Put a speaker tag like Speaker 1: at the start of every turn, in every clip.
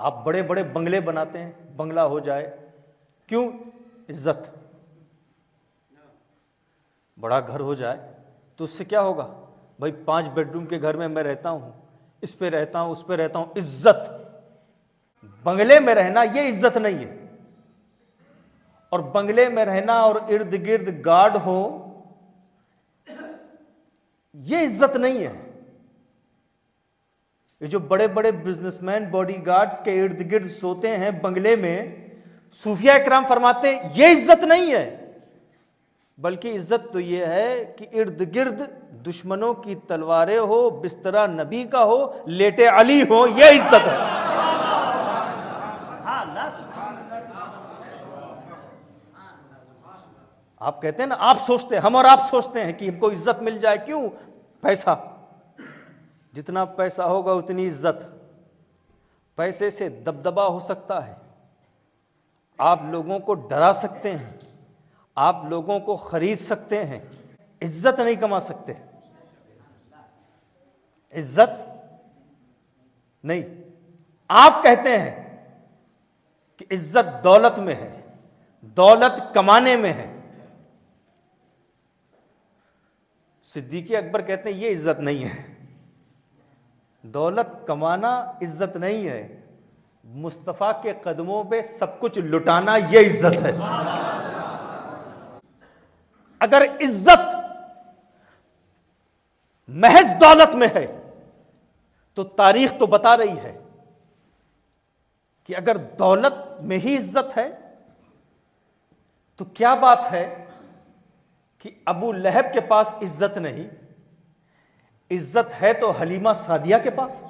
Speaker 1: آپ بڑے بڑے بنگلے بناتے ہیں، بنگلہ ہو جائے، کیوں؟ عزت. بڑا گھر ہو جائے تو اس سے کیا ہوگا؟ بھائی 5 بیڈ روم کے گھر میں میں رہتا ہوں، اس پہ رہتا ہوں، اس پہ رہتا ہوں، عزت. بنگلے میں رہنا یہ عزت نہیں ہے. اور بنگلے میں رہنا اور ارد گرد گارڈ ہو یہ عزت نہیں ہے. یہ جو بڑے بڑے بزنس مین باڈی گارڈز کے ارد گرد سوتے ہیں بنگلے میں، صوفیاء کرام فرماتے ہیں یہ عزت نہیں ہے، بلکہ عزت تو یہ ہے کہ ارد گرد دشمنوں کی تلواریں ہو، بسترا نبی کا ہو، لیٹے علی ہو، یہ عزت ہے. آپ کہتے ہیں نا، آپ سوچتے ہیں، ہم اور آپ سوچتے ہیں کہ ہم کو عزت مل جائے. کیوں؟ پیسہ. جتنا پیسہ ہوگا اتنی عزت. پیسے سے دبدبا ہو سکتا ہے، آپ لوگوں کو ڈرا سکتے ہیں، آپ لوگوں کو خرید سکتے ہیں، عزت نہیں کما سکتے. عزت نہیں. آپ کہتے ہیں کہ عزت دولت میں ہے، دولت کمانے میں ہے. صدیق اکبر کہتے ہیں یہ عزت نہیں ہے. دولت کمانا عزت نہیں ہے، مصطفیٰ کے قدموں پہ سب کچھ لٹانا یہ عزت ہے. اگر عزت محض دولت میں ہے تو تاریخ تو بتا رہی ہے کہ اگر دولت میں ہی عزت ہے تو کیا بات ہے کہ ابو لہب کے پاس عزت نہیں، عزت ہے تو حلیمہ سعدیہ کے پاس.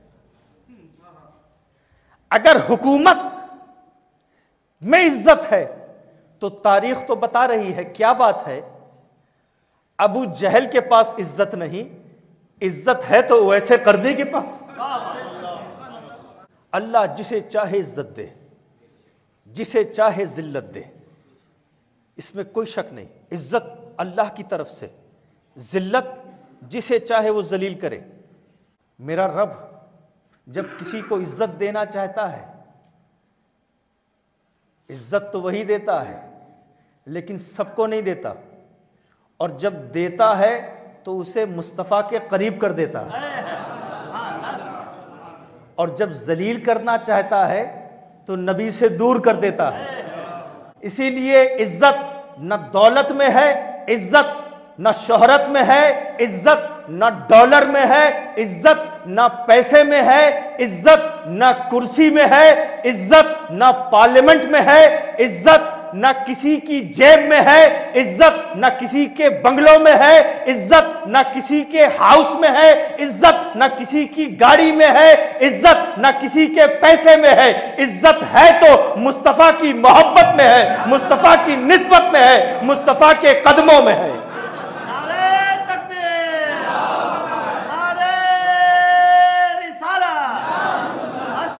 Speaker 1: اگر حکومت میں عزت ہے تو تاریخ تو بتا رہی ہے، کیا بات ہے ابو جہل کے پاس عزت نہیں، عزت ہے تو ویسے کرنے کے پاس. اللہ جسے چاہے عزت دے، جسے چاہے ذلت دے، اس میں کوئی شک نہیں. عزت اللہ کی طرف سے، ذلت جسے چاہے وہ ذلیل کرے. میرا رب جب کسی کو عزت دینا چاہتا ہے، عزت تو وہی دیتا ہے لیکن سب کو نہیں دیتا، اور جب دیتا ہے تو اسے مصطفیٰ کے قریب کر دیتا ہے، اور جب ذلیل کرنا چاہتا ہے تو نبی سے دور کر دیتا ہے. اسی لیے عزت نہ دولت میں ہے، عزت نہ شہرت میں ہے، عزت نہ ڈالر میں ہے، عزت نہ پیسے میں ہے، عزت نہ کرسی میں ہے، عزت نہ پارلیمنٹ میں ہے، عزت نہ کسی کی جیب میں ہے، عزت نہ کسی کے بنگلوں میں ہے، عزت نہ کسی کے ہاؤس میں ہے، عزت نہ کسی کی گاڑی میں ہے، عزت نہ کسی کے پیسے میں ہے. عزت ہے تو مصطفیٰ کی محبت میں ہے، مصطفیٰ کی نسبت میں ہے، مصطفیٰ کے قدموں میں ہے.